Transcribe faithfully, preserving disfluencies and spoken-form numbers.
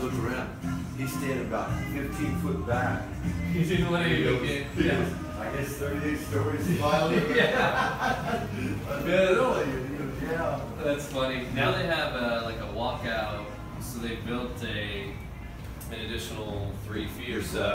looked around. He's standing about fifteen foot back. He didn't let you He get. goes, Yeah. I guess thirty-eight stories smiling. Yeah. Really? He goes, yeah. That's funny. Now they have uh, like a walkout, so they built a an additional three feet or so.